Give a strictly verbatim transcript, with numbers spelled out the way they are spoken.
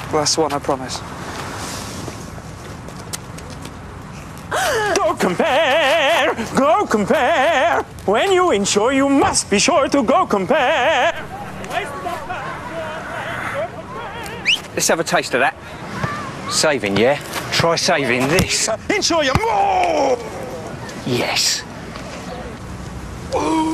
Well, that's one, I promise. Go compare, go compare. When you insure, you must be sure to go compare. Let's have a taste of that. Saving, yeah? Try saving this. Insure you more. Yes. Ooh.